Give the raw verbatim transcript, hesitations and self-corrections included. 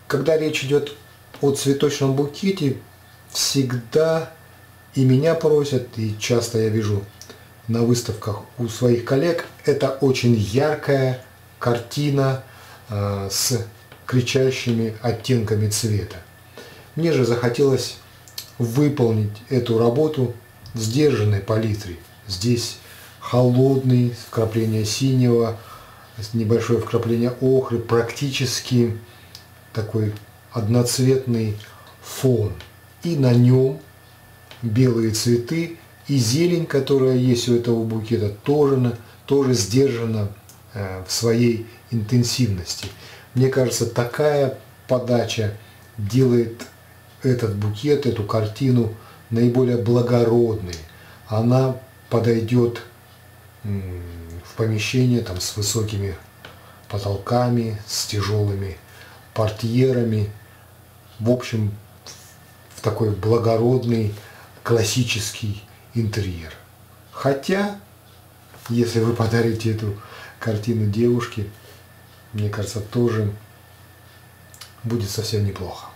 когда речь идет о цветочном букете, всегда и меня просят, и часто я вижу на выставках у своих коллег, это очень яркая картина э, с кричащими оттенками цвета. Мне же захотелось выполнить эту работу в сдержанной палитре. Здесь холодный, вкрапление синего, небольшое вкрапление охры, практически такой одноцветный фон. И на нем белые цветы и зелень, которая есть у этого букета, тоже, тоже сдержана в своей интенсивности. Мне кажется, такая подача делает этот букет, эту картину наиболее благородной. Она подойдет в помещение там, с высокими потолками, с тяжелыми портьерами. В общем, в такой благородный классический интерьер. Хотя, если вы подарите эту картину девушке, мне кажется, тоже будет совсем неплохо.